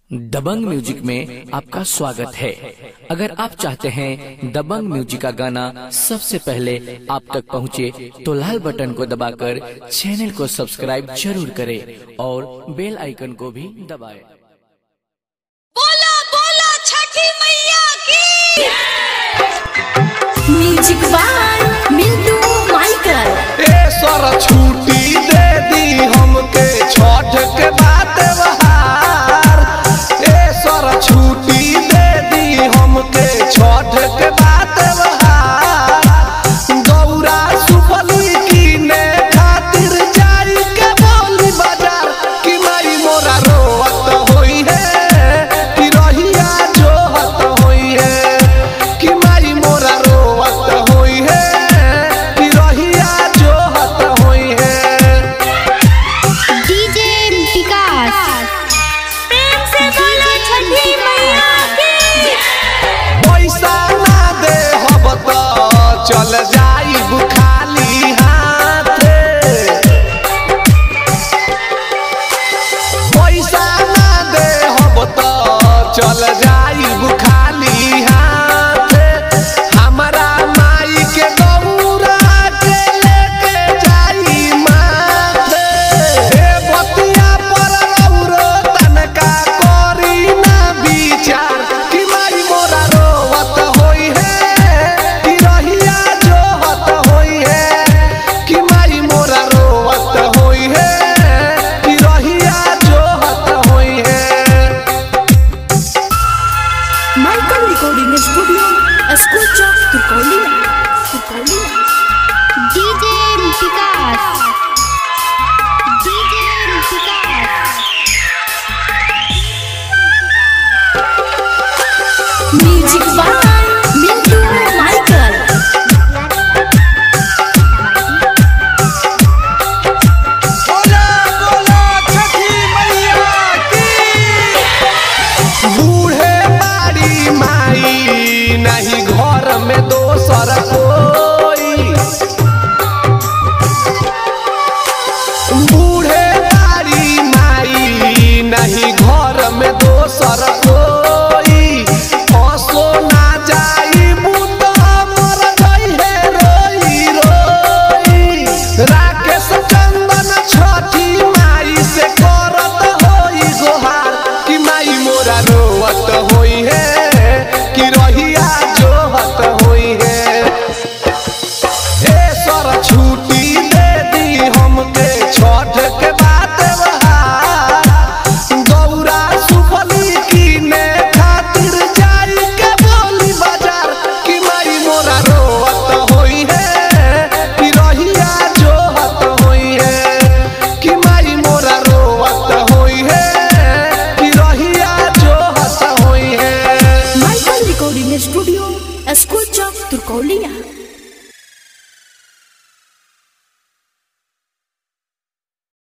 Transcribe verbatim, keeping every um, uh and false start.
दबंग म्यूजिक में आपका स्वागत है। अगर आप चाहते हैं दबंग म्यूजिक का गाना सबसे पहले आप तक पहुंचे, तो लाल बटन को दबाकर चैनल को सब्सक्राइब जरूर करें और बेल आइकन को भी दबाएं। बोला बोला छठी मैया की म्यूजिक बाय मिंटू माइकल। ए सर छुट्टी दे दी हमके छठ के बाद बहार। ए सर छुट्टी दे दी हमके छठ के बाद बहार। गौरा सुफली कीने खातिर जाई के बोली बाजार कि माई मोरा रोवत होई है कि रहिया जोहत होई है कि माई मोरा रोवत होई है कि रहिया जोहत होई है। डीजे विकास प्रेम से बोला छठी मैया की पैसा ना दे हब त चल जाइब खाली हाथे। पैसा ना दे हब त चल जाइब खाली हाथे। हमरा माई के गौरा के लेके जाई माथे। हे बतिया पर रौरो तनका करी ना विचार कि माई मोरा रोवत होई है कि रहिया जोहत होई है कि माई मोरा रोवत होई है कि रहिया जोहत होई है। Michael recording studio school chowk Turkaulia Turkaulia. DJ Vikas DJ Vikas music by Mintu Michael. बोला बोला छठी मैया की। बूढ़े बाड़ी माई नहीं घर में दोसर कोई। बूढ़े बाड़ी माई नहीं घर में दोसर कोई। हंसो ना जाई बूत मर गई है रोई रोई। राकेश चंदन छठी माई से करत होई गोहार कि माई मोरा रोवत होई है कि रहिया जोहत होई है। ए सर छुट्टी दे दी हमके छठ के बाद बहार। गौरा सुफली कीने खातिर जाई के बोली बाजार कि माई मोरा रोवत होई है कि रहिया जोहत होई है कि माई मोरा रोवत होई है कि रहिया जोहत होई है। Michael recording studio school chowk Turkaulia.